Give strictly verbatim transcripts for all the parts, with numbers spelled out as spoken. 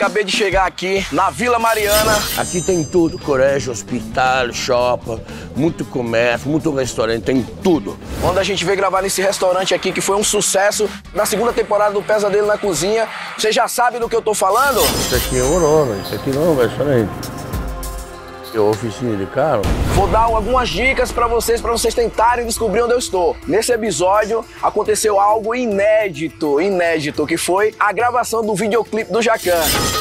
acabei de chegar aqui na Vila Mariana. Aqui tem tudo, colégio, hospital, shopping, muito comércio, muito restaurante, tem tudo. Onde a gente veio gravar nesse restaurante aqui, que foi um sucesso da segunda temporada do Pesadelo na Cozinha. Você já sabe do que eu tô falando? Isso aqui é horror, isso aqui não é restaurante. É oficina de carro. Vou dar algumas dicas pra vocês, pra vocês tentarem descobrir onde eu estou. Nesse episódio, aconteceu algo inédito, inédito, que foi a gravação do videoclipe do Jacan.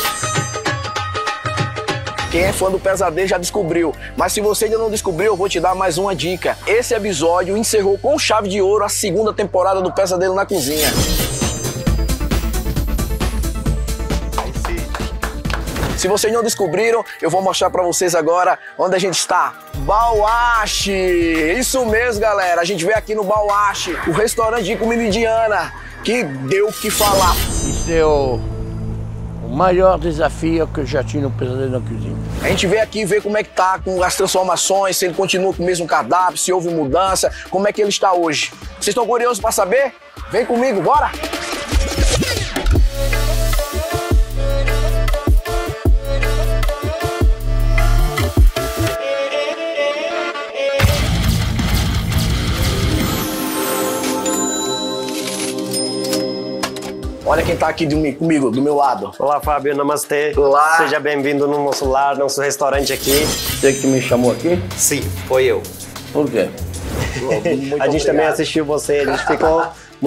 Quem é fã do Pesadelo já descobriu, mas se você ainda não descobriu, eu vou te dar mais uma dica. Esse episódio encerrou com chave de ouro a segunda temporada do Pesadelo na Cozinha. Se vocês não descobriram, eu vou mostrar pra vocês agora onde a gente está. Bauache! Isso mesmo, galera. A gente veio aqui no Bauache, o restaurante de comida indiana, que deu o que falar. Isso é o, o maior desafio que eu já tinha no Pesadelo na Cozinha. A gente veio aqui ver como é que tá com as transformações, se ele continua com o mesmo cardápio, se houve mudança, como é que ele está hoje. Vocês estão curiosos pra saber? Vem comigo, bora! Olha quem tá aqui de, comigo, do meu lado. Olá, Fábio, namastê. Olá. Seja bem-vindo no nosso lar, nosso restaurante aqui. Você que me chamou aqui? Sim, foi eu. Por quê? Muito a gente obrigado. também assistiu você, a gente ficou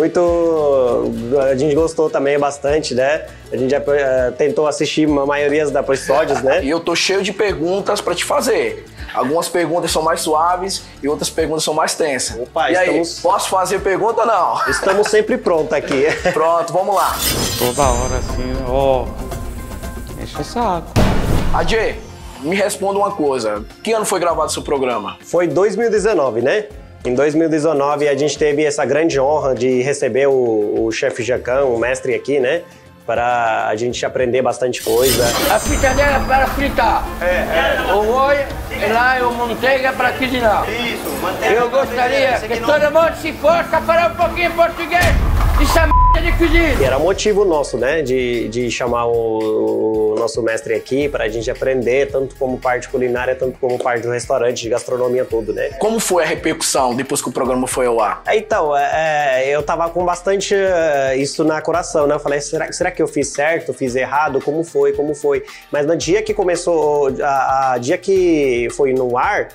muito... A gente gostou também bastante, né? A gente já uh, tentou assistir a maioria dos episódios, né? E eu tô cheio de perguntas pra te fazer. Algumas perguntas são mais suaves e outras perguntas são mais tensas. Opa, e estamos... aí, posso fazer pergunta ou não? Estamos sempre prontos aqui. Pronto, vamos lá. Toda hora assim, ó, enche o saco. Adê, me responda uma coisa. Que ano foi gravado o seu programa? Foi dois mil e dezenove, né? Em dois mil e dezenove a gente teve essa grande honra de receber o, o chefe Jacan, o mestre aqui, né? Para a gente aprender bastante coisa. A fritadeira para fritar. É, é. O óleo e lá o manteiga para cozinhar. Isso, manteiga. Eu gostaria que todo mundo se força para um pouquinho português. Isso é merda de cozinha. E era motivo nosso, né, de, de chamar o, o nosso mestre aqui para a gente aprender, tanto como parte culinária, tanto como parte do restaurante, de gastronomia todo, né? Como foi a repercussão depois que o programa foi ao ar? Então, é, eu tava com bastante uh, isso na coração, né? Eu falei, será, será que eu fiz certo, fiz errado? Como foi, como foi? Mas no dia que começou, a, a dia que foi no ar,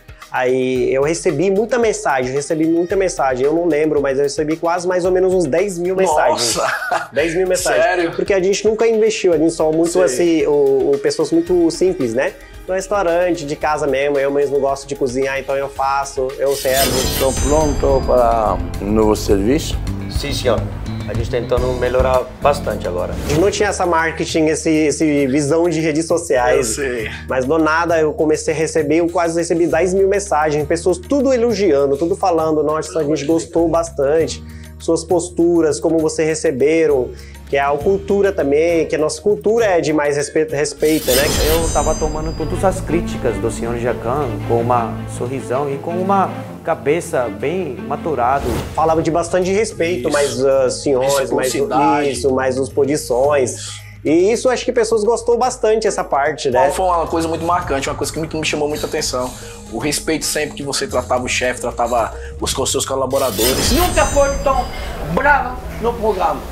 aí eu recebi muita mensagem, recebi muita mensagem, eu não lembro, mas eu recebi quase mais ou menos uns dez mil mensagens. Nossa! dez mil mensagens. Sério? Porque a gente nunca investiu, a gente só muito Sei. assim, o, o, pessoas muito simples, né? No restaurante, de casa mesmo, eu mesmo gosto de cozinhar, então eu faço, eu servo. Estou pronto para um novo serviço? Sim, senhor. A gente tentando melhorar bastante agora. A gente não tinha essa marketing, esse, esse visão de redes sociais. Eu sei. Mas do nada eu comecei a receber, eu quase recebi dez mil mensagens, pessoas tudo elogiando, tudo falando, nossa, a gente gostou bastante, suas posturas, como vocês receberam, que é a cultura também, que a nossa cultura é de mais respeito, respeito, né? Eu tava tomando todas as críticas do senhor Jacan com uma sorrisão e com uma cabeça bem maturado. Falava de bastante respeito, Isso. mais uh, senhores, mais Reciprocidade. isso, mais as posições. E isso acho que pessoas gostou bastante, essa parte, né? Foi uma coisa muito marcante, uma coisa que me, que me chamou muita atenção. O respeito sempre que você tratava o chefe, tratava os, os seus colaboradores. Nunca foi tão brava no programa.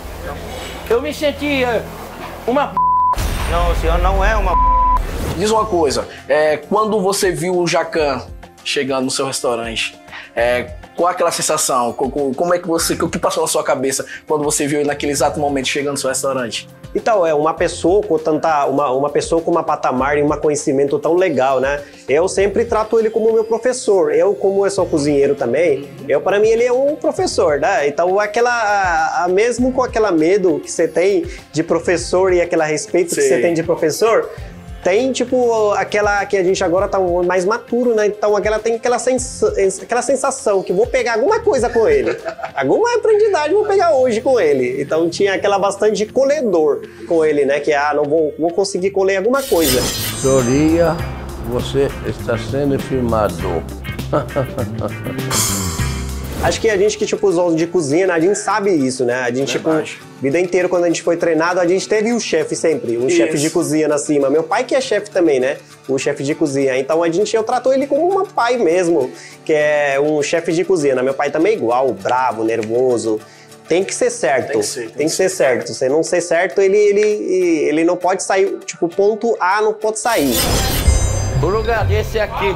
Eu me sentia uma p... Não, o senhor não é uma Diz uma coisa, é, quando você viu o Jacan chegando no seu restaurante, é, qual é aquela sensação? Como, como é que você, o que passou na sua cabeça quando você viu ele naquele exato momento chegando no seu restaurante? Então, é uma pessoa com tanta, uma, uma pessoa com uma patamar e um conhecimento tão legal, né? Eu sempre trato ele como meu professor. Eu, como eu sou cozinheiro também, eu para mim ele é um professor, né? Então, aquela, a, a, mesmo com aquela medo que você tem de professor e aquele respeito Sim. que você tem de professor, tem, tipo, aquela que a gente agora tá mais maturo, né? Então, aquela tem aquela, sens aquela sensação que vou pegar alguma coisa com ele. Alguma aprendizagem vou pegar hoje com ele. Então, tinha aquela bastante colhedor com ele, né? Que, ah, não vou, vou conseguir colher alguma coisa. Soria, você está sendo filmado. Acho que a gente que, tipo, usou de cozinha, né, a gente sabe isso, né? A gente, tipo, vida inteira, quando a gente foi treinado, a gente teve um chefe sempre, um chefe de cozinha na cima. Meu pai que é chefe também, né? O chefe de cozinha. Então a gente, eu trato ele como um pai mesmo, que é um chefe de cozinha. Né? Meu pai também é igual, bravo, nervoso. Tem que ser certo. Tem que ser, tem tem que ser, ser certo. Se não ser certo, ele, ele, ele não pode sair, tipo, ponto A não pode sair. O lugar desse é aqui.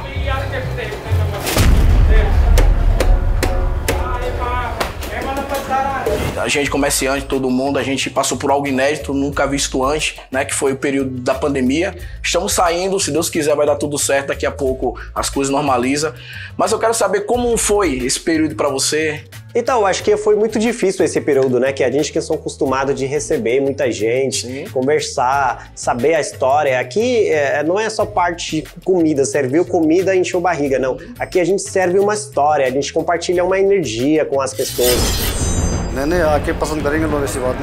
A gente comerciante, todo mundo, a gente passou por algo inédito, nunca visto antes, né? Que foi o período da pandemia. Estamos saindo, se Deus quiser vai dar tudo certo, daqui a pouco as coisas normalizam. Mas eu quero saber como foi esse período para você. Então, acho que foi muito difícil esse período, né? Que a gente que são acostumados de receber muita gente, Sim. conversar, saber a história. Aqui é, não é só parte de comida, serviu comida, encheu barriga, não. Aqui a gente serve uma história, a gente compartilha uma energia com as pessoas. Nene, aqui passando carinho nesse lado.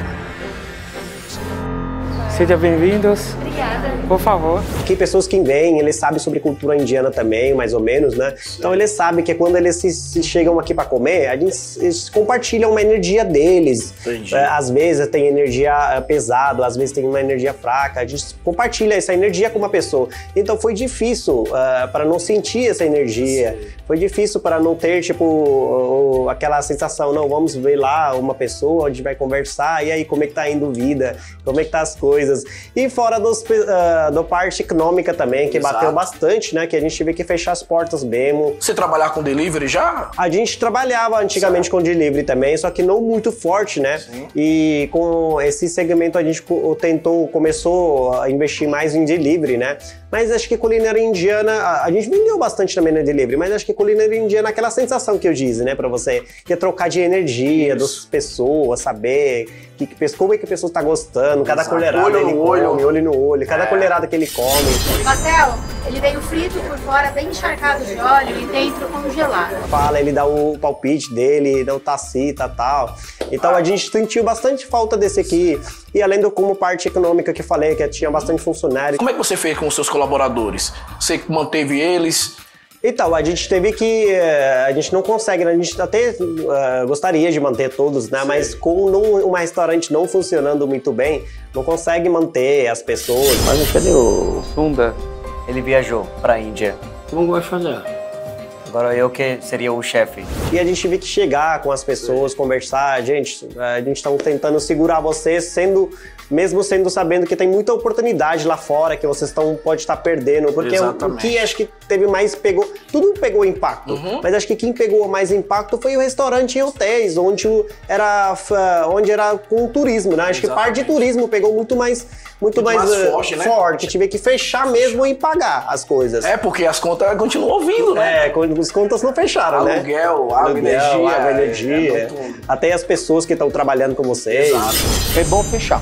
Sejam bem-vindos. Obrigada. Por favor. Aqui pessoas que vêm, eles sabem sobre cultura indiana também, mais ou menos, né? Sim. Então eles sabem que quando eles se, se chegam aqui para comer, a gente, eles compartilham uma energia deles. Entendi. Às vezes tem energia pesada, às vezes tem uma energia fraca. A gente compartilha essa energia com uma pessoa. Então foi difícil uh, para não sentir essa energia. Sim. Foi difícil para não ter, tipo, uh, aquela sensação, não, vamos ver lá uma pessoa, a gente vai conversar, e aí como é que tá indo a vida, como é que tá as coisas. E fora dos, uh, da parte econômica também, que Exato. Bateu bastante, né? Que a gente teve que fechar as portas mesmo. Você trabalhar com delivery já? A gente trabalhava antigamente certo. Com delivery também, só que não muito forte, né? Sim. E com esse segmento a gente tentou, começou a investir mais em delivery, né? Mas acho que culinária indiana, a gente vendeu bastante também no delivery, mas acho que culinária indiana é aquela sensação que eu disse, né, pra você, que é trocar de energia das pessoas, saber que, que, como é que a pessoa tá gostando, cada Exato. Colherada olho ele no come, olho. olho no olho, cada é. colherada que ele come. Marcelo, ele veio frito por fora, bem encharcado de óleo e dentro congelado. Fala, ele dá o palpite dele, não tá cita e tal. Então ah. a gente sentiu bastante falta desse aqui. E além do como parte econômica que eu falei, que tinha bastante funcionário. Como é que você fez com os seus colaboradores? Você manteve eles? Então, a gente teve que... A gente não consegue, né? A gente até uh, gostaria de manter todos, né? Sim. Mas com um, um restaurante não funcionando muito bem, não consegue manter as pessoas. Mas cadê o Sunda? Ele viajou pra Índia. Como vai fazer? Agora eu que seria o chefe. E a gente teve que chegar com as pessoas, Sim. conversar. Gente, a gente está tentando segurar vocês, sendo, mesmo sendo sabendo que tem muita oportunidade lá fora que vocês tão, pode estar perdendo. Porque o, o que acho que teve mais pegou... Tudo pegou impacto. Uhum. Mas acho que quem pegou mais impacto foi o restaurante e hotéis, onde era, onde era com o turismo, né? Acho Exatamente. Que parte de turismo pegou muito mais... Muito, muito mais, mais forte, uh, né? forte. Tive que fechar mesmo e pagar as coisas. É, porque as contas continuam vindo, né? É, as contas não fecharam, Aluguel, né? Aluguel, água, energia. Água, energia. É, é até as pessoas que estão trabalhando com vocês. Exato. É bom fechar.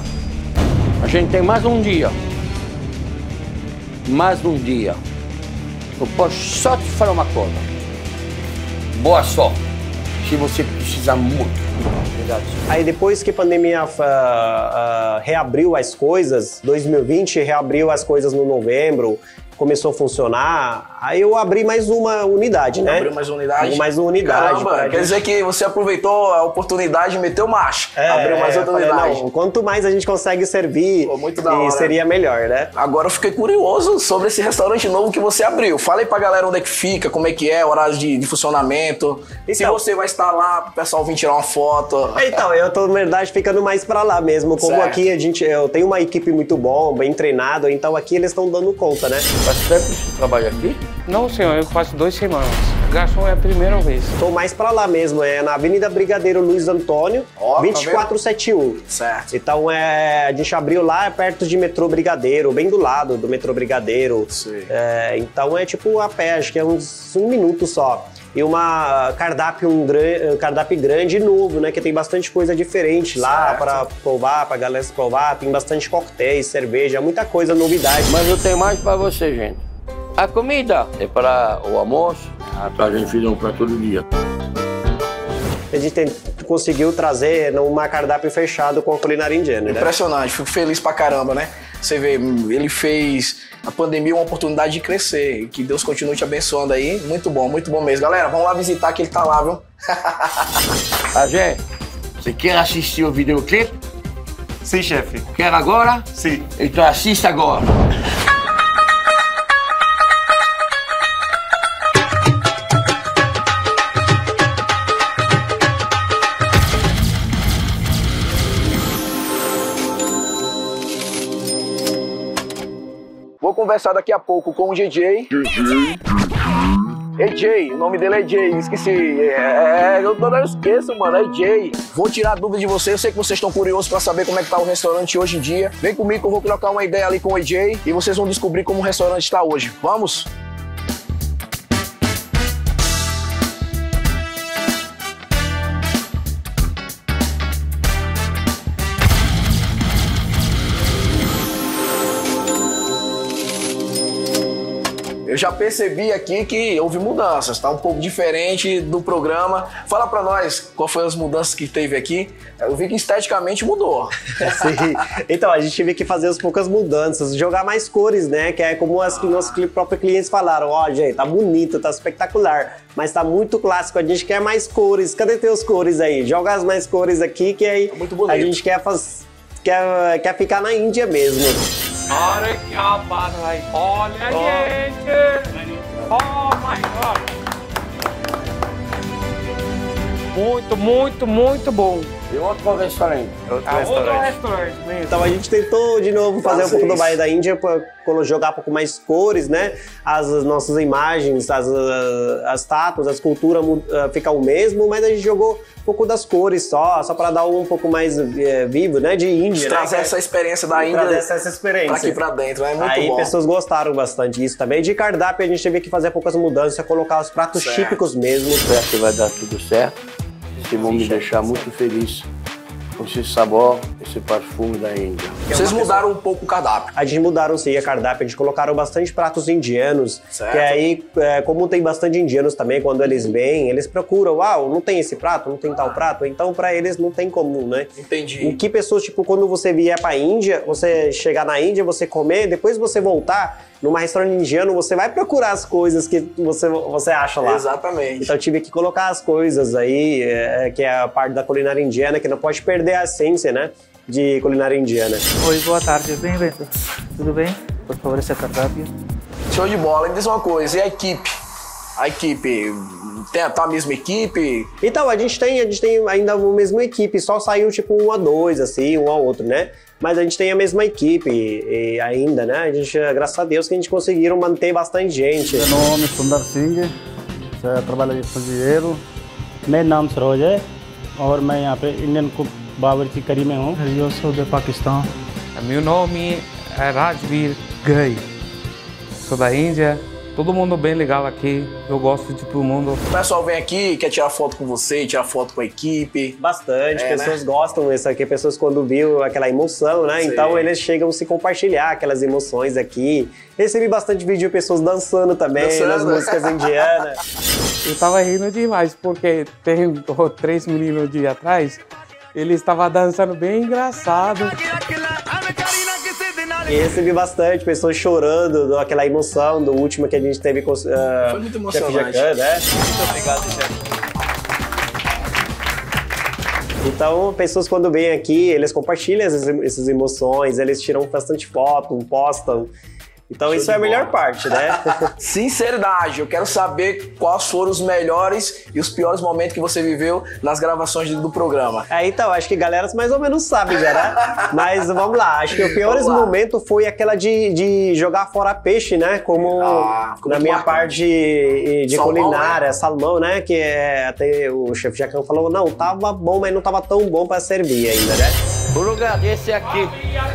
A gente tem mais um dia. Mais um dia. Eu posso só te falar uma coisa. Boa sorte. Se você precisar muito. Obrigado. Aí depois que a pandemia uh, uh, reabriu as coisas, dois mil e vinte reabriu as coisas no novembro, começou a funcionar, aí eu abri mais uma unidade, né? Abriu mais uma unidade? Mais uma unidade. Caramba, quer gente... dizer que você aproveitou a oportunidade e meteu marcha. É, abriu mais outra falei, unidade. Não, quanto mais a gente consegue servir, Pô, muito da hora. Seria melhor, né? Agora eu fiquei curioso sobre esse restaurante novo que você abriu. Fala aí pra galera onde é que fica, como é que é, horários de, de funcionamento. Então, se você vai estar lá, pro pessoal vir tirar uma foto. Então, eu tô, na verdade, ficando mais pra lá mesmo. Como certo. Aqui a gente, eu tenho uma equipe muito boa, bem treinada, então aqui eles estão dando conta, né? Faz tempo que você trabalha aqui? Não, senhor, eu faço duas semanas. Garçom é a primeira vez. Tô mais pra lá mesmo, é na Avenida Brigadeiro Luiz Antônio, oh, vinte e quatro setenta e um. Certo. Então é, a gente abriu lá perto de metrô Brigadeiro, bem do lado do metrô Brigadeiro. Sim. É, então é tipo a pé, acho que é uns um minuto só. E uma cardápio, um, gran, um cardápio grande e novo, né? Que tem bastante coisa diferente lá para provar, pra galera se provar. Tem bastante coquetéis, cerveja, muita coisa, novidade. Mas eu tenho mais para você, gente. A comida é para o almoço, a gente fica para todo dia. A gente tem, conseguiu trazer numa cardápio fechado com a culinária indiana, né? Impressionante, fico feliz pra caramba, né? Você vê, ele fez a pandemia uma oportunidade de crescer. Que Deus continue te abençoando aí. Muito bom, muito bom mesmo. Galera, vamos lá visitar que ele tá lá, viu? Agé, você quer assistir o videoclipe? Sim, chefe. Quer agora? Sim. Então assista agora. Vou conversar daqui a pouco com o J J. É Jay, o nome dele é Jay, esqueci. É, eu, eu esqueço, mano, é Jay. Vou tirar dúvidas de vocês, eu sei que vocês estão curiosos pra saber como é que tá o restaurante hoje em dia. Vem comigo que eu vou colocar uma ideia ali com o Jay e vocês vão descobrir como o restaurante está hoje. Vamos? Eu já percebi aqui que houve mudanças, tá um pouco diferente do programa. Fala pra nós qual foi as mudanças que teve aqui. Eu vi que esteticamente mudou. Sim. Então, a gente teve que fazer as poucas mudanças, jogar mais cores, né? Que é como as que nossos próprios clientes falaram. Ó, oh, gente, tá bonito, tá espetacular, mas tá muito clássico, a gente quer mais cores. Cadê teus cores aí? Joga as mais cores aqui, que aí é a gente quer, faz... quer, quer ficar na Índia mesmo. Olha que rapaz aí. Olha, gente! Oh my God! Muito, muito, muito bom. E outro restaurante? Outro Ah, restaurante. outro restaurante mesmo. Então a gente tentou de novo fazer, fazer um pouco isso. do bairro da Índia para jogar um pouco mais cores, né? As nossas imagens, as, as estátuas, a escultura uh, fica o mesmo, mas a gente jogou um pouco das cores só, só para dar um pouco mais é, vivo, né? De Índia. Trazer né? essa experiência da Índia. Trazer essa experiência. Pra aqui pra dentro, é muito Aí bom. Aí pessoas gostaram bastante disso também. De cardápio a gente teve que fazer poucas mudanças, colocar os pratos certo. típicos mesmo. Espero que vai dar tudo certo. Vocês vão me deixar muito feliz com esse sabor, esse perfume da Índia. Vocês mudaram um pouco o cardápio. A gente mudaram sim a cardápio, a gente colocaram bastante pratos indianos, certo. que aí, é, como tem bastante indianos também, quando eles vêm, eles procuram, uau, não tem esse prato, não tem tal prato, então pra eles não tem comum, né? Entendi. O que pessoas, tipo, quando você vier pra Índia, você chegar na Índia, você comer, depois você voltar, numa restaurante indiano, você vai procurar as coisas que você, você acha lá. Exatamente. Então eu tive que colocar as coisas aí, é, que é a parte da culinária indiana, que não pode perder a essência, né, de culinária indiana. Oi, boa tarde, bem-vindo. Tudo bem? Por favor, esse é cardápio. Show de bola. Me diz uma coisa, e a equipe? A equipe, tem tá a mesma equipe? Então, a gente tem, a gente tem ainda a mesma equipe, só saiu tipo um a dois, assim, um a outro, né? Mas a gente tem a mesma equipe e, e ainda, né? A gente, graças a Deus que a gente conseguiram manter bastante gente. Meu nome é Sundar Singh, eu trabalho de cozinheiro. Meu nome é Roger, e मैं यहाँ पे Indian cook बावर्ची करी में हूँ। Eu sou do Paquistão. Meu nome é Rajveer Ghai. Sou da Índia. Todo mundo bem legal aqui, eu gosto de todo mundo. O pessoal vem aqui, quer tirar foto com você, tirar foto com a equipe. Bastante, é, pessoas né? gostam disso aqui, pessoas quando viu aquela emoção, né? Sim. Então eles chegam a se compartilhar aquelas emoções aqui. Recebi bastante vídeo de pessoas dançando também, dançando. Nas músicas indianas. Eu tava rindo demais, porque tem três meninos de atrás, ele estava dançando bem engraçado. E recebi bastante pessoas chorando, aquela emoção do último que a gente teve com uh, Foi muito emocionante. Jacan, né? Muito obrigado, chefe. Então, pessoas quando vêm aqui, eles compartilham essas, essas emoções, eles tiram bastante foto, postam. Então Show isso é a melhor bola. parte, né? Sinceridade, eu quero saber quais foram os melhores e os piores momentos que você viveu nas gravações do programa. É, então, acho que a galera mais ou menos sabe já, né? Mas vamos lá, acho que o pior momento foi aquela de, de jogar fora peixe, né? Como ah, na minha marca. parte de, de salmão, culinária, né? salmão, né? Que é, até o chefe Jacan falou, não, tava bom, mas não tava tão bom para servir ainda, né? O lugar desse aqui.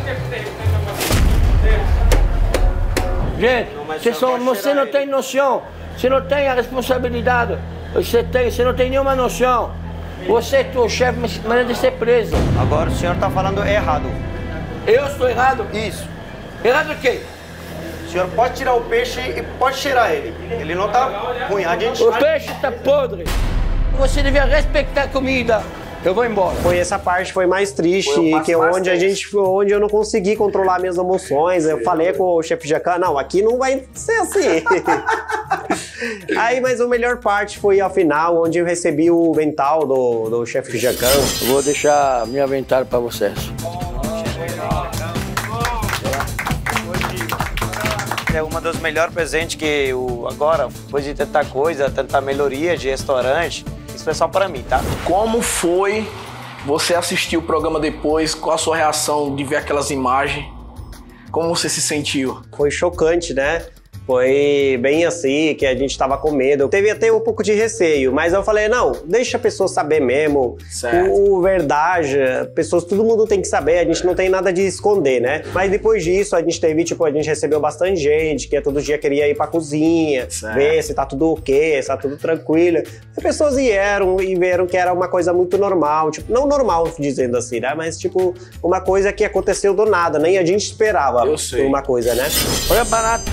Gente, você, só, você não tem noção, você não tem a responsabilidade, você, tem, você não tem nenhuma noção. Você, tu chefe, merece ser preso. Agora o senhor está falando errado. Eu estou errado? Isso. Errado o quê? O senhor pode tirar o peixe e pode cheirar ele. Ele não está ruim, a gente... O peixe está podre. Você devia respeitar a comida. eu vou embora. Foi essa parte foi mais triste, foi parte que mais onde triste. a gente, onde eu não consegui controlar minhas emoções. Eu Sim, falei com o chefe Jacan, não, aqui não vai ser assim. Aí, mas a melhor parte foi ao final, onde eu recebi o avental do, do chefe Jacan. Eu vou deixar meu avental para vocês. É uma dos melhores presentes que eu agora, depois de tanta coisa, tanta melhoria de restaurante, isso é só para mim, tá? Como foi você assistir o programa depois? Qual a sua reação de ver aquelas imagens? Como você se sentiu? Foi chocante, né? Foi bem assim, que a gente tava com medo. Teve até um pouco de receio, mas eu falei, não, deixa a pessoa saber mesmo. Certo. O, o verdade, pessoas, todo mundo tem que saber, a gente não tem nada de esconder, né? Mas depois disso, a gente teve, tipo, a gente recebeu bastante gente, que todo dia queria ir pra cozinha, certo. ver se tá tudo ok, se tá tudo tranquilo. As pessoas vieram e viram que era uma coisa muito normal, tipo, não normal, dizendo assim, né? Mas, tipo, uma coisa que aconteceu do nada, nem a gente esperava uma coisa, né? Olha, barato.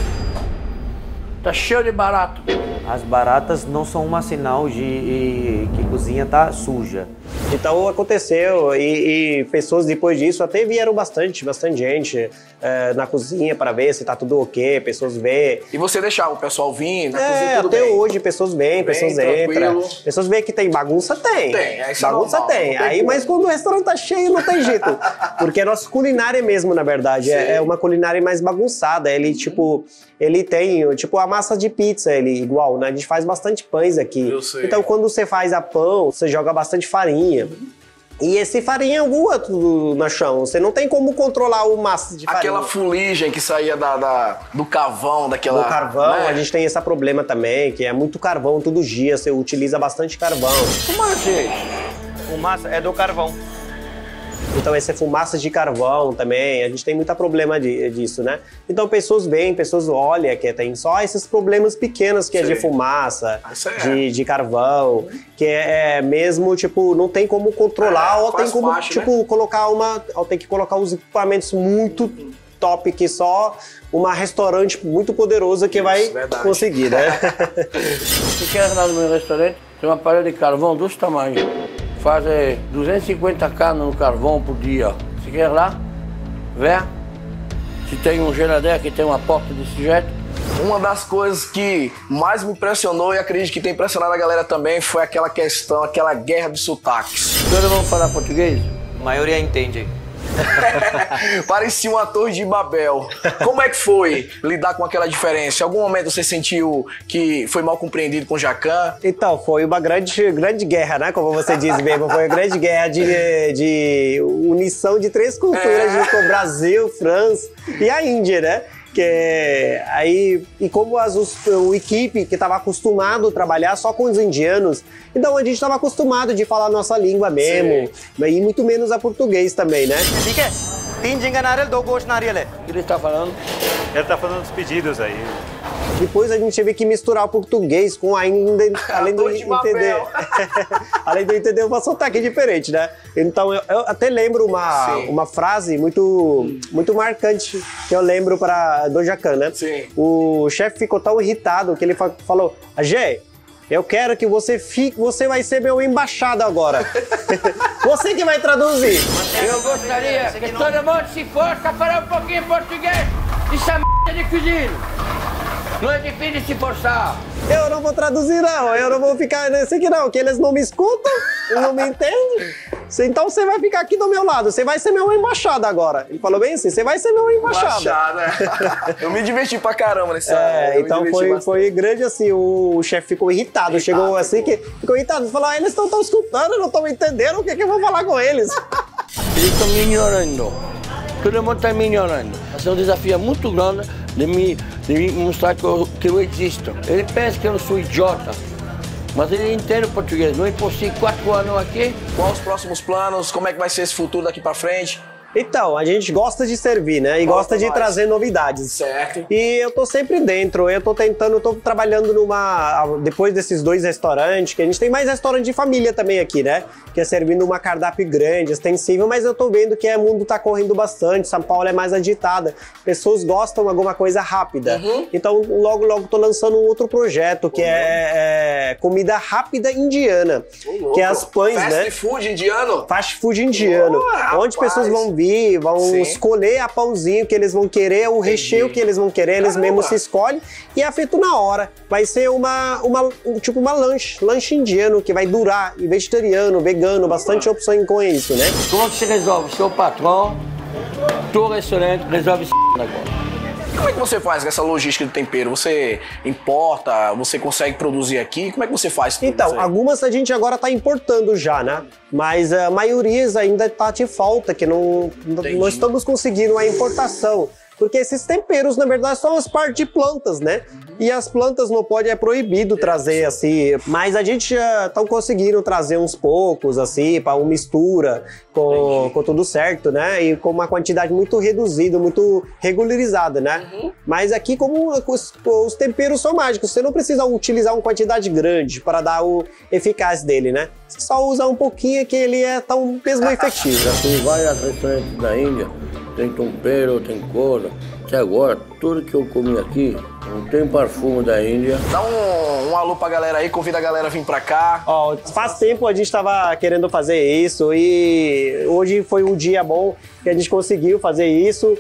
Tá cheio de barato. As baratas não são um sinal de que a cozinha tá suja. Então aconteceu e, e pessoas depois disso até vieram bastante, bastante gente é, na cozinha para ver se tá tudo ok, pessoas vê. E você deixava o pessoal vir na é, cozinha tudo até bem? hoje pessoas vêm, pessoas entram. Pessoas veem que tem bagunça, tem. Tem, é isso bagunça normal, tem. tem Aí, como. mas quando o restaurante tá cheio, não tem jeito. Porque a nossa culinária mesmo, na verdade, é, é uma culinária mais bagunçada. Ele, tipo, ele tem, tipo, a massa de pizza, ele igual, né? A gente faz bastante pães aqui. Eu sei. Então, quando você faz a pão, você joga bastante farinha. E esse farinha voa tudo no chão. Você não tem como controlar o massa de farinha. Aquela fuligem que saía da, da, do carvão, daquela... Do carvão, né? A gente tem esse problema também, que é muito carvão todo dia. Você utiliza bastante carvão. Como assim? Fumaça é do carvão. Então, essa é fumaça de carvão também, a gente tem muito problema de, disso, né? Então, pessoas vêm, pessoas olham que tem só esses problemas pequenos que Sim. é de fumaça, é. de, de carvão, que é, é mesmo, tipo, não tem como controlar, é, ou tem como, parte, tipo, né? colocar uma... ou tem que colocar os equipamentos muito top, que só uma restaurante muito poderosa que Isso, vai verdade. conseguir, né? Você quer lá no meu restaurante? Tem uma parede de carvão dos tamanhos. Faz é, duzentos e cinquenta canos no carvão por dia. Você quer ir lá? Ver? Se tem um geladeira que tem uma porta desse jeito. Uma das coisas que mais me impressionou e acredito que tem impressionado a galera também foi aquela questão, aquela guerra de sotaques. Todos vão falar português? A maioria entende. Parecia uma torre de Babel. Como é que foi lidar com aquela diferença? Em algum momento você sentiu que foi mal compreendido com o Jacan? Então, foi uma grande, grande guerra, né? Como você diz mesmo. Foi uma grande guerra de, de unição de três culturas, é. de Brasil, França e a Índia, né? Que aí, e como as, os, o equipe que estava acostumado a trabalhar só com os indianos, então a gente estava acostumado de falar a nossa língua mesmo, Sim. e muito menos a português também, né? Tem ginga narel, dois gosto narel. O que ele está falando? Ele está falando dos pedidos aí. Depois a gente teve que misturar o português com ainda, além do entender, além do entender uma sotaque diferente, né? Então eu, eu até lembro uma, uma frase muito, muito marcante que eu lembro para do Jacan, né? Sim. O chefe ficou tão irritado que ele falou: Ajay, eu quero que você fique, você vai ser meu embaixado agora. Você que vai traduzir. Eu gostaria que todo mundo se força a falar um pouquinho português dessa m*** de cozinha. Não é difícil se forçar. Eu não vou traduzir, não. Eu não vou ficar nesse aqui, não. Que eles não me escutam, eles não me entendem. Então você vai ficar aqui do meu lado. Você vai ser meu embaixado agora. Ele falou bem assim, você vai ser meu embaixado. Embaixado, é. Eu me diverti pra caramba nesse É, então foi, foi grande assim. O, o chefe ficou irritado. irritado. Chegou assim, que ficou irritado. Falou, ah, eles estão escutando, não estão entendendo. O que, que eu vou falar com eles? Eles estão me ignorando. Todo mundo está me ignorando. Esse é um desafio muito grande de me, de me mostrar que eu, que eu existo. Ele pensa que eu não sou idiota, mas ele entende o português. Não é impossível quatro anos aqui. Quais os próximos planos? Como é que vai ser esse futuro daqui pra frente? Então, a gente gosta de servir, né? E gosta de trazer novidades. Certo. E eu tô sempre dentro, eu tô tentando, eu tô trabalhando numa... Depois desses dois restaurantes, que a gente tem mais restaurante de família também aqui, né? Que é servindo uma cardápio grande, extensível, mas eu tô vendo que o mundo tá correndo bastante, São Paulo é mais agitada. Pessoas gostam de alguma coisa rápida. Uhum. Então, logo, logo tô lançando um outro projeto, que uhum. é, é comida rápida indiana. Uhum. Que é as pães, Fast né? Fast food indiano? Fast food indiano. Oh, onde pessoas vão vir vão Sim. escolher a pãozinho que eles vão querer, o Entendi. recheio que eles vão querer, eles Caramba. mesmos se escolhem e é feito na hora. Vai ser uma, uma um, tipo uma lanche, lanche indiano que vai durar, e vegetariano, vegano, bastante opção com isso, né? Como que se resolve? Seu patrão, teu restaurante resolve esse negócio. Como é que você faz essa logística do tempero? Você importa? Você consegue produzir aqui? Como é que você faz tudo Então, isso aí? algumas a gente agora está importando já, né? Mas a maioria ainda está de falta, que não, não estamos conseguindo a importação. Porque esses temperos, na verdade, são as partes de plantas, né? E as plantas não pode, é proibido trazer assim. Mas a gente já tá conseguindo trazer uns poucos, assim, para uma mistura com, com tudo certo, né? E com uma quantidade muito reduzida, muito regularizada, né? Uhum. Mas aqui, como os, os temperos são mágicos, você não precisa utilizar uma quantidade grande para dar o eficaz dele, né? Você só usa um pouquinho que ele é tão mesmo efetivo. Você vai a restaurantes da Índia, tem tempero, tem coisa. Até agora, tudo que eu comi aqui, não tem perfume da Índia. Dá um, um alô pra galera aí, convida a galera a vir pra cá. Ó, faz tempo a gente tava querendo fazer isso e hoje foi um dia bom que a gente conseguiu fazer isso.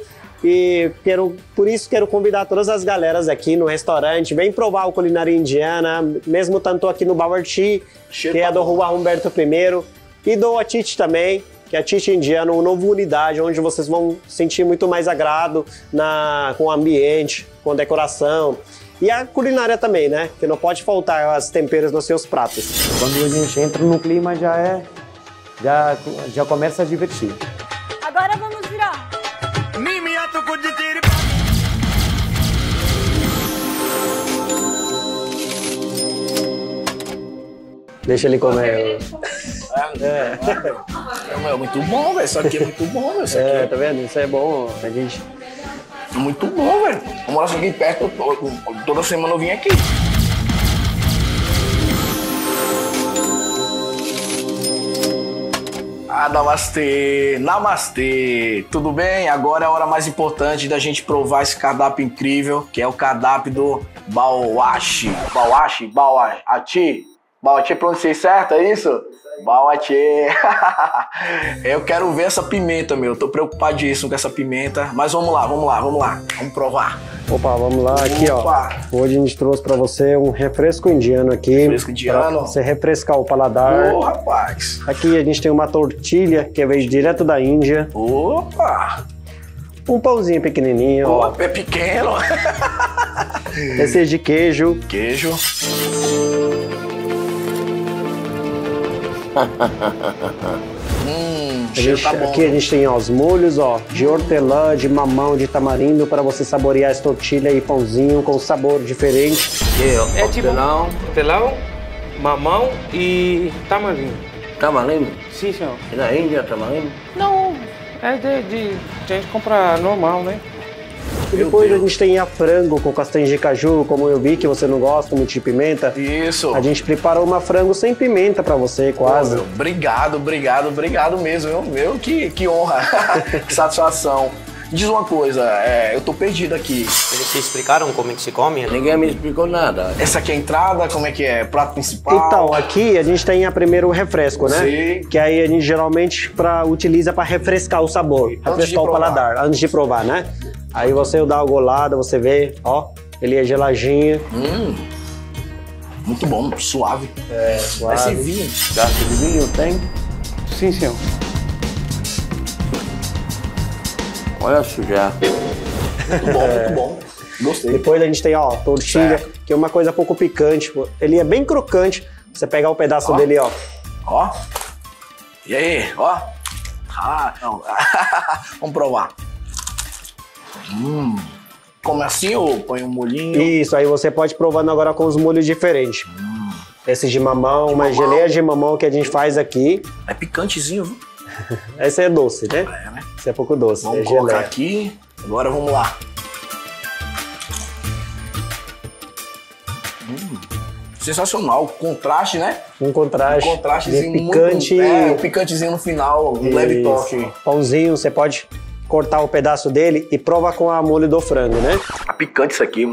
E quero, por isso quero convidar todas as galeras aqui no restaurante, vem provar a culinária indiana, mesmo tanto aqui no Bawarchi, que é do Rua Humberto primeiro, e do Atiti também, que é a Atiti Indiano, uma nova unidade, onde vocês vão sentir muito mais agrado na, com o ambiente, com a decoração. E a culinária também, né? Que não pode faltar as temperos nos seus pratos. Quando a gente entra no clima, já é... Já, já começa a divertir. Agora vamos virar. Deixa ele comer. É, é. é muito bom, velho. Isso aqui é muito bom, velho. Isso aqui é, é... tá vendo? Isso é bom, a gente... Muito bom, velho. Eu moro aqui perto, toda semana eu vim aqui. Ah, namastê, namastê, tudo bem? Agora é a hora mais importante da gente provar esse cardápio incrível, que é o cardápio do Bawarchi. Bawarchi? Bawarchi? Bawarchi, pronunciei certo, é isso? Bawarchi. Eu quero ver essa pimenta, meu, eu tô preocupadíssimo com essa pimenta, mas vamos lá, vamos lá, vamos lá, vamos provar. Opa, vamos lá, aqui Opa. ó, hoje a gente trouxe pra você um refresco indiano aqui. Refresco indiano. Pra você refrescar o paladar. Ô, rapaz. Aqui a gente tem uma tortilha que veio direto da Índia. Opa. Um pãozinho pequenininho, Opa, ó. é pequeno. Esse é de queijo. Queijo. Hum, a gente, tá bom. Aqui a gente tem ó, os molhos ó, de hortelã, de mamão, de tamarindo para você saborear essa tortilha e pãozinho com sabor diferente. É, é tipo hortelã, mamão e tamarindo. Tamarindo? Sim, senhor. E na Índia, tamarindo? Não, é de, de, de a gente comprar normal, né? E depois a gente tem a frango com castanha de caju, como eu vi que você não gosta muito de pimenta. Isso. A gente preparou uma frango sem pimenta pra você, quase. Pô, meu, obrigado, obrigado, obrigado mesmo, meu, meu que, que honra, que satisfação. Diz uma coisa, é, eu tô perdido aqui. Eles te explicaram como é que se come? Ninguém me explicou nada. Essa aqui é a entrada, como é que é? Prato principal? Então, aqui a gente tem a primeiro o refresco, né? Sim. Que aí a gente geralmente pra, utiliza para refrescar o sabor, Antes refrescar o paladar, antes de provar, né? Aí você dá uma golada, você vê, ó, ele é geladinho. Hum, muito bom, suave. É, suave. Esse vinho. Gasto de vinho tem? Sim, senhor. Olha sujar. Muito bom, muito bom. Gostei. Depois a gente tem, ó, tortilha, certo. Que é uma coisa pouco picante. Ele é bem crocante. Você pegar o pedaço ó. dele, ó. Ó. E aí, ó. Ah, não. Vamos provar. Hum. Come assim ou põe um molhinho? Isso, aí você pode provando agora com os molhos diferentes. Hum. Esse de mamão, de uma mamão. Geleia de mamão que a gente faz aqui. É picantezinho, viu? Esse é doce, né? É, né? Isso é pouco doce. Vamos é colocar geleia. aqui. Agora vamos lá. Hum, sensacional. Contraste, né? Um contraste. Um contrastezinho de picante. muito... É, um picantezinho no final, um leve toque. Pãozinho, você pode cortar um pedaço dele e provar com a molho do frango, né? Tá picante isso aqui.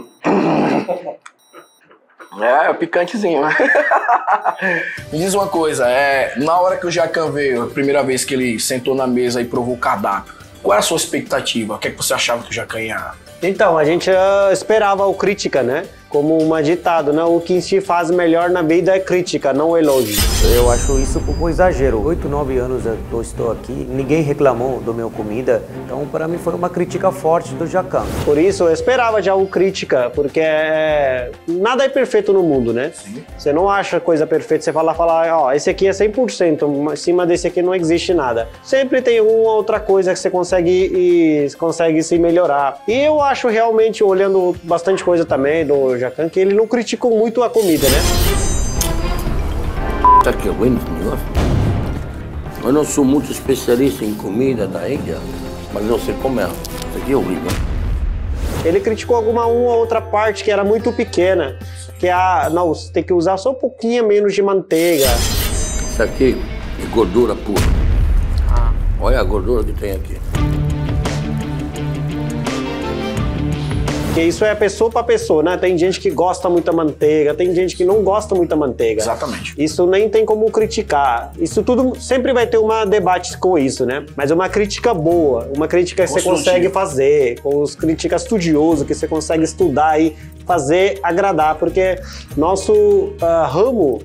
É, é picantezinho. Me diz uma coisa, é, na hora que o Jacan veio, a primeira vez que ele sentou na mesa e provou o cardápio, qual era a sua expectativa? O que é que você achava que o Jacan ia... Então, a gente uh, esperava o crítica, né? Como uma ditado, né? O que se faz melhor na vida é crítica, não elogio. Eu acho isso um pouco exagero. Oito, nove anos eu estou aqui, ninguém reclamou do meu comida, então para mim foi uma crítica forte do Jacan. Por isso eu esperava já o crítica, porque é... nada é perfeito no mundo, né? Sim. Você não acha coisa perfeita, você fala, fala, ó, esse aqui é cem por cento, acima desse aqui não existe nada. Sempre tem uma outra coisa que você consegue, e, consegue se melhorar. E eu acho realmente, olhando bastante coisa também do Jacan, que ele não criticou muito a comida, né? Sabe que é ruim esse negócio? Eu não sou muito especialista em comida da Índia, mas eu sei comer. Isso aqui é horrível. Ele criticou alguma uma outra parte que era muito pequena, que é a, não, você tem que usar só um pouquinho menos de manteiga. Isso aqui é gordura pura. Ah. Olha a gordura que tem aqui. Porque isso é pessoa para pessoa, né? Tem gente que gosta muito da manteiga, tem gente que não gosta muito da manteiga. Exatamente. Isso nem tem como criticar. Isso tudo sempre vai ter um debate com isso, né? Mas é uma crítica boa, uma crítica que você consegue fazer, com os críticas estudiosos, que você consegue estudar e fazer agradar, porque nosso uh, ramo,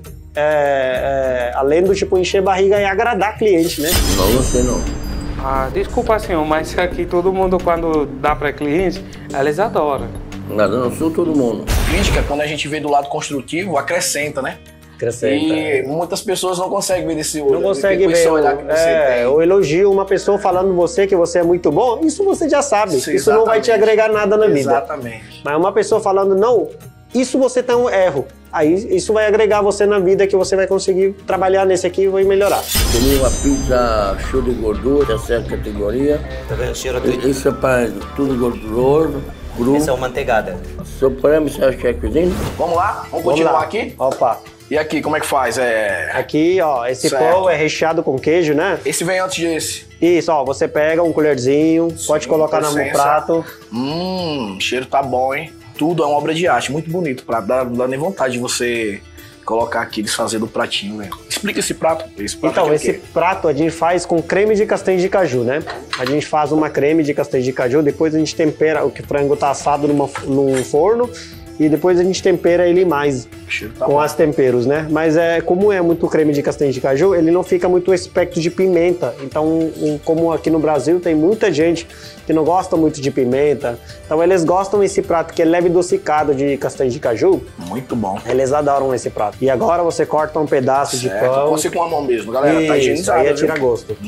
é, é, além do tipo encher barriga, é agradar cliente, né? Não, não sei não. Ah, desculpa, senhor, mas aqui todo mundo, quando dá para cliente, eles adoram. Nada, não sou todo mundo. Crítica, quando a gente vê do lado construtivo, acrescenta, né? Acrescenta. E muitas pessoas não conseguem ver desse olho. Não consegue ver. Olhar que você é, tem. o elogio, uma pessoa falando você que você é muito bom, isso você já sabe. Sim, isso não vai te agregar nada na vida. Exatamente. Mas uma pessoa falando, não, isso você tem um erro. Aí isso vai agregar você na vida, que você vai conseguir trabalhar nesse aqui e vai melhorar. Comi uma pizza show de gordura, essa é a categoria. Tá vendo? Cheiro tudo. Isso é para tudo gorduroso, cru. Essa é uma manteigada. Supremo, você acha que é cozinha? Vamos lá? Vamos, Vamos continuar lá. aqui? Opa. E aqui, como é que faz? É... Aqui, ó, esse Certo. pão é recheado com queijo, né? Esse vem antes desse. Isso, ó, você pega um colherzinho, Sim, pode colocar no licença. prato. Hum, o cheiro tá bom, hein? Tudo é uma obra de arte, muito bonito. Pra dar, dar nem vontade de você colocar aqui, desfazer do pratinho, né? Explica esse prato. Esse prato Então, aqui é o esse quê? prato a gente faz com creme de castanha de caju, né? A gente faz uma creme de castanha de caju, depois a gente tempera, o que o frango tá assado numa, num forno, e depois a gente tempera ele mais tá com bom. as temperos, né? Mas é, como é muito creme de castanha de caju, ele não fica muito aspecto de pimenta. Então, um, como aqui no Brasil tem muita gente que não gosta muito de pimenta, então eles gostam desse prato que é leve adocicado de castanha de caju. Muito bom. Eles adoram esse prato. E agora você corta um pedaço de Certo, pão. pode ser com a mão mesmo, galera. Tá Isso, higienizado. aí é viu? tira gosto.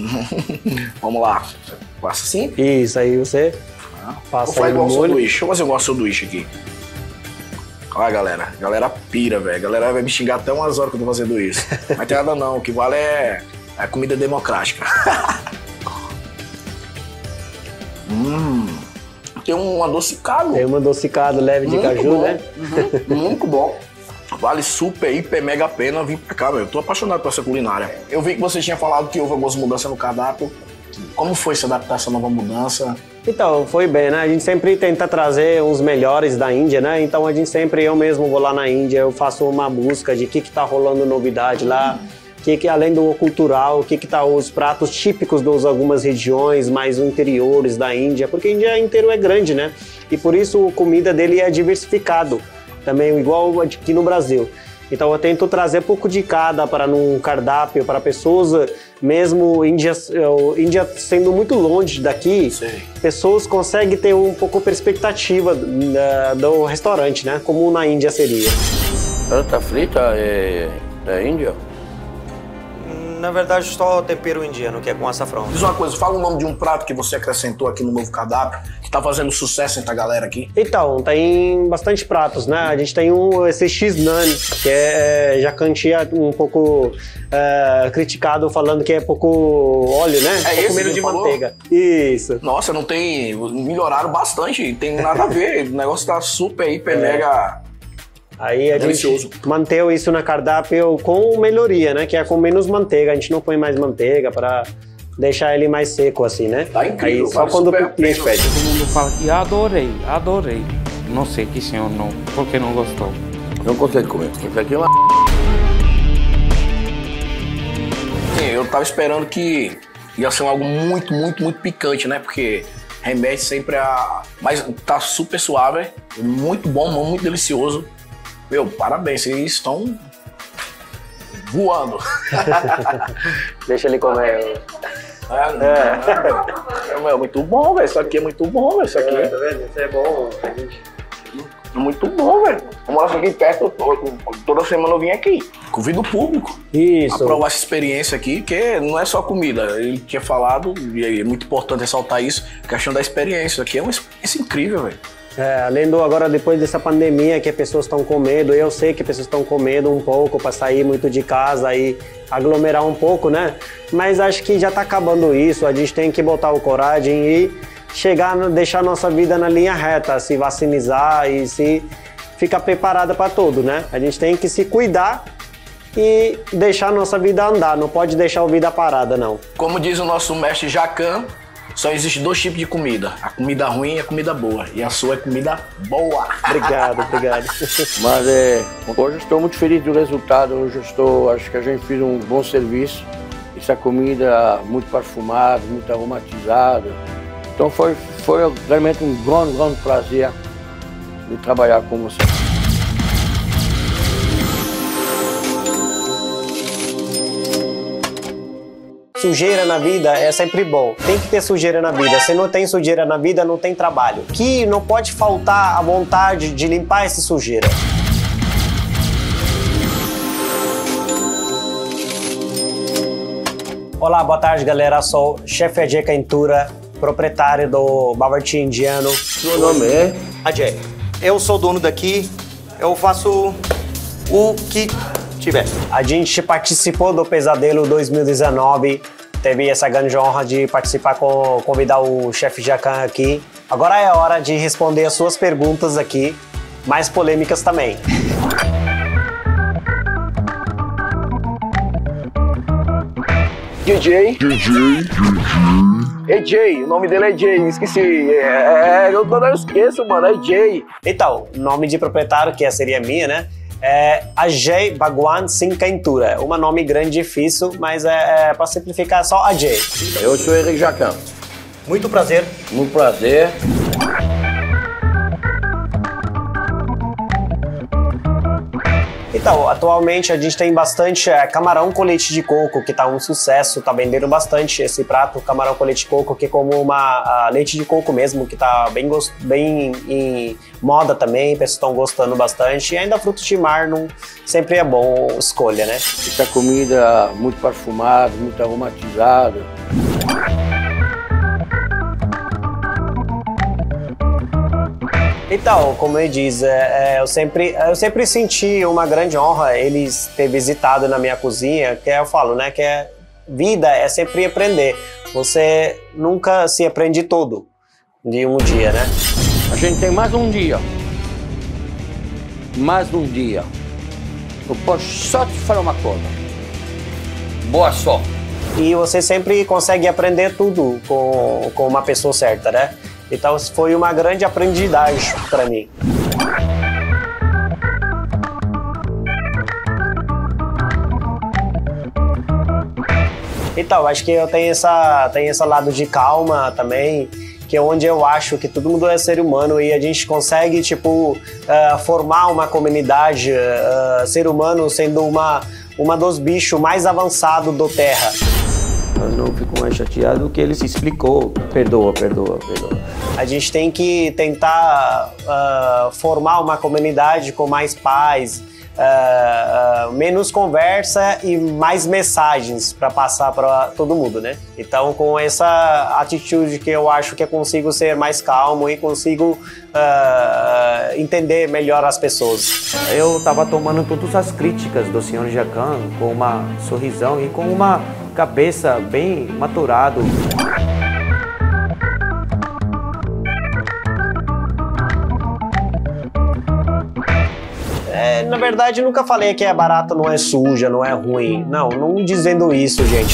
Vamos lá. Passa assim? Isso, aí você Vou passa fazer aí no igual molho. sanduíche. Deixa eu fazer igual sanduíche aqui. Olha, galera. A galera pira, velho. A galera vai me xingar até umas horas que eu tô fazendo isso. Mas tem nada não. O que vale é a comida democrática. hum. Tem um adocicado. Tem um adocicado leve de Muito caju, bom. né? Uhum. Muito bom. Vale super, hiper, mega a pena vir pra cá, meu. Eu tô apaixonado por essa culinária. Eu vi que você tinha falado que houve algumas mudanças no cardápio. Como foi se adaptar a essa nova mudança? Então, foi bem, né? A gente sempre tenta trazer os melhores da Índia, né? Então a gente sempre, eu mesmo vou lá na Índia, eu faço uma busca de o que que tá rolando novidade lá, que que além do cultural, o que que tá os pratos típicos de algumas regiões mais interiores da Índia, porque a Índia inteiro é grande, né? E por isso a comida dele é diversificado, também igual aqui no Brasil. Então eu tento trazer um pouco de cada para num cardápio, para pessoas, mesmo Índia, Índia sendo muito longe daqui, Sim. pessoas conseguem ter um pouco perspectiva da, do restaurante, né? Como na Índia seria. Ela tá frita é da Índia? na verdade, só tempero indiano, que é com açafrão. Diz uma coisa, fala o nome de um prato que você acrescentou aqui no novo cardápio, que tá fazendo sucesso entre a galera aqui. Então, tem bastante pratos, né? A gente tem um, esse X-Nan, que é, já cantia um pouco é, criticado, falando que é pouco óleo, né? É pouco esse menos que de falou? manteiga. Isso. Nossa, não tem... Melhoraram bastante, tem nada a ver. O negócio tá super, hiper, é. mega... Aí a delicioso. gente manteve isso na cardápio com melhoria, né? Que é com menos manteiga. A gente não põe mais manteiga para deixar ele mais seco assim, né? Tá incrível. Aí, só quando o cliente pede. Todo mundo fala que adorei, adorei. Não sei que senhor não, porque não gostou. Não consegue comer. Isso aqui é uma... Sim, eu tava esperando que ia ser algo muito, muito, muito picante, né? Porque remete sempre a... Mas tá super suave, muito bom, muito delicioso. Meu, parabéns, vocês estão voando. Deixa ele comer. É, é. É, é muito bom, velho. Isso aqui é muito bom, velho. Isso aqui é, tá vendo? Isso é bom, gente. Muito bom, velho. Eu moro aqui perto, toda semana eu vim aqui. Convido o público Isso. a provar essa experiência aqui, que não é só comida. Ele tinha falado, e é muito importante ressaltar isso, a questão da experiência. Isso aqui é uma experiência incrível, velho. É, além do agora, depois dessa pandemia, que as pessoas estão com medo, eu sei que as pessoas estão com medo um pouco para sair muito de casa e aglomerar um pouco, né? Mas acho que já está acabando isso, a gente tem que botar o coragem e chegar, deixar nossa vida na linha reta, se vacinizar e se ficar preparada para tudo, né? A gente tem que se cuidar e deixar nossa vida andar, não pode deixar a vida parada, não. Como diz o nosso mestre Jacan, só existe dois tipos de comida, a comida ruim e a comida boa. E a sua é comida boa. Obrigado, obrigado. Mas é, hoje estou muito feliz do resultado, hoje estou, acho que a gente fez um bom serviço. Essa comida muito perfumada, muito aromatizada. Então foi, foi realmente um grande, grande prazer de trabalhar com você. Sujeira na vida é sempre bom. Tem que ter sujeira na vida. Se não tem sujeira na vida, não tem trabalho. Que não pode faltar a vontade de limpar essa sujeira. Olá, boa tarde, galera. Sou chefe Ajay Kaintura, proprietário do Bawarchi Indiano. Seu nome é? Ajay. Eu sou dono daqui. Eu faço o que tiver. A gente participou do Pesadelo dois mil e dezenove, teve essa grande honra de participar com convidar o chefe Jacan aqui. Agora é a hora de responder as suas perguntas aqui, mais polêmicas também. D J. D J. É Jay, o nome dele é Jay, esqueci. É, é, eu não esqueço, mano, é Jay. Então, nome de proprietário, que seria minha, né? É Ajay Bhagwan Singh Kaintura. Um nome grande e difícil, mas é, é para simplificar só Ajay. Eu sou Eric Jacan. Muito prazer. Muito prazer. Então, atualmente a gente tem bastante é, camarão com leite de coco, que tá um sucesso, tá vendendo bastante esse prato, camarão com leite de coco, que é como uma a, leite de coco mesmo, que tá bem, bem em moda também, pessoas estão gostando bastante, e ainda frutos de mar não, sempre é bom escolha, né? Essa comida muito perfumada, muito aromatizada. Então, como ele diz, é, é, eu, sempre, eu sempre senti uma grande honra eles ter visitado na minha cozinha, que eu falo, né, que é, vida é sempre aprender. Você nunca se aprende tudo de um dia, né? A gente tem mais um dia. Mais um dia. Eu posso só te falar uma coisa. Boa sorte. E você sempre consegue aprender tudo com, com uma pessoa certa, né? Então foi uma grande aprendizagem para mim. Então, acho que eu tenho essa, tenho esse lado de calma também, que é onde eu acho que todo mundo é ser humano e a gente consegue, tipo, uh, formar uma comunidade, uh, ser humano sendo uma, uma dos bichos mais avançados do Terra. Eu não fico mais chateado do que ele se explicou. Perdoa, perdoa, perdoa. A gente tem que tentar uh, formar uma comunidade com mais paz, uh, uh, menos conversa e mais mensagens para passar para todo mundo, né? Então, com essa atitude que eu acho que eu consigo ser mais calmo e consigo uh, entender melhor as pessoas. Eu estava tomando todas as críticas do senhor Jacan com uma sorrisão e com uma cabeça bem maturado. É, na verdade, nunca falei que a barata não é suja, não é ruim. Não, não dizendo isso, gente.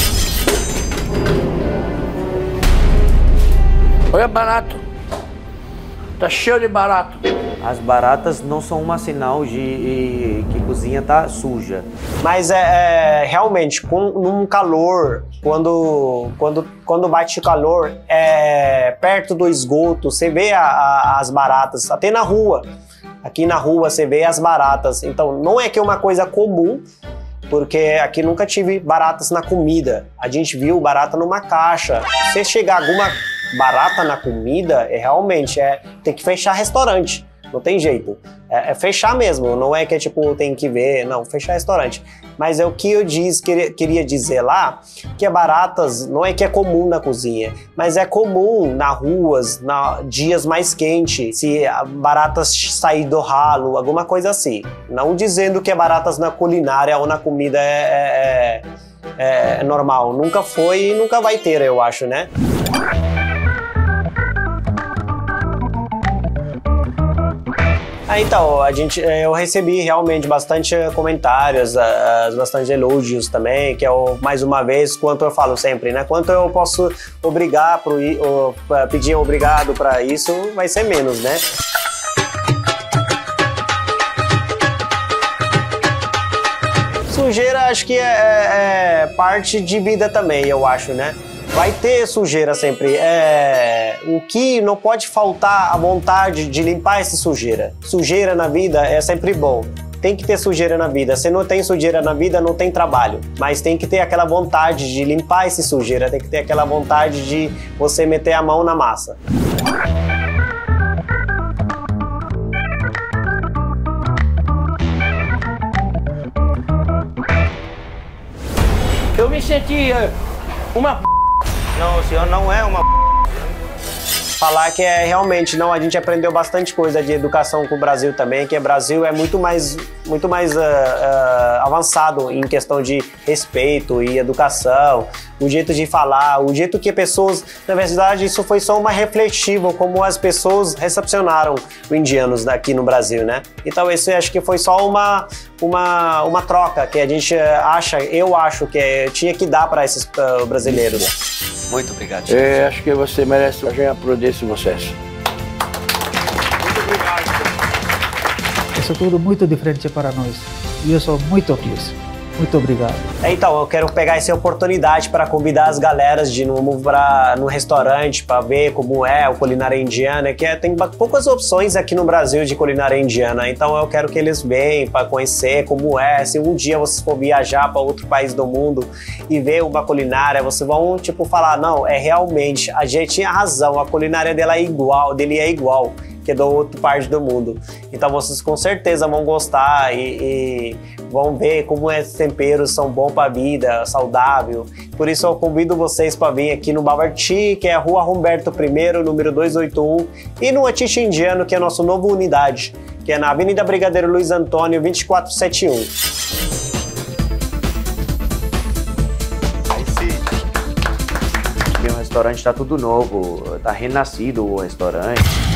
Olha barato. Tá cheio de barato. As baratas não são um sinal de que a cozinha tá suja. Mas é, é realmente, com num calor, quando, quando, quando bate o calor, é, perto do esgoto, você vê a, a, as baratas, até na rua. Aqui na rua você vê as baratas. Então não é que é uma coisa comum, porque aqui nunca tive baratas na comida. A gente viu barata numa caixa. Se chegar alguma barata na comida, é realmente é tem que fechar restaurante. Não tem jeito. É, é fechar mesmo, não é que é tipo, tem que ver, não, fechar restaurante. Mas é o que eu diz, queria, queria dizer lá, que é baratas, não é que é comum na cozinha, mas é comum nas ruas, na dias mais quentes, se baratas sair do ralo, alguma coisa assim. Não dizendo que é baratas na culinária ou na comida é, é, é, é normal. Nunca foi e nunca vai ter, eu acho, né? Ah, então, a gente, eu recebi realmente bastante comentários, bastante elogios também, que eu, mais uma vez, quanto eu falo sempre, né? Quanto eu posso obrigar, pro, ou, pedir obrigado para isso, vai ser menos, né? Sujeira, acho que é, é parte de vida também, eu acho, né? Vai ter sujeira sempre. É... O que não pode faltar a vontade de limpar essa sujeira. Sujeira na vida é sempre bom. Tem que ter sujeira na vida. Se não tem sujeira na vida, não tem trabalho. Mas tem que ter aquela vontade de limpar essa sujeira. Tem que ter aquela vontade de você meter a mão na massa. Eu me senti uma p... Não, o senhor não é uma p... Falar que é realmente, não, a gente aprendeu bastante coisa de educação com o Brasil também, que o Brasil é muito mais, muito mais uh, uh, avançado em questão de respeito e educação, o jeito de falar, o jeito que pessoas, na verdade isso foi só uma reflexiva, como as pessoas recepcionaram os indianos aqui no Brasil, né? Então isso acho que foi só uma, uma, uma troca que a gente acha, eu acho que tinha que dar para esses uh, brasileiros. Muito obrigado. É, acho que você merece, a gente agradeço vocês. Muito obrigado. Isso é tudo muito diferente para nós. E eu sou muito feliz. Muito obrigado. Então, eu quero pegar essa oportunidade para convidar as galeras de novo para no restaurante para ver como é a culinária indiana, que é, tem poucas opções aqui no Brasil de culinária indiana. Então, eu quero que eles venham para conhecer como é. Se um dia vocês for viajar para outro país do mundo e ver uma culinária, vocês vão tipo falar, não, é realmente a gente tinha razão, a culinária dela é igual, dele é igual que é da outra parte do mundo. Então vocês com certeza vão gostar e, e vão ver como esses temperos são bons para a vida, saudável. Por isso eu convido vocês para vir aqui no Bawarchi, que é a Rua Humberto I, número duzentos e oitenta e um, e no Atiche Indiano, que é a nossa nova unidade, que é na Avenida Brigadeiro Luiz Antônio, vinte e quatro setenta e um. O restaurante está tudo novo, está renascido o restaurante.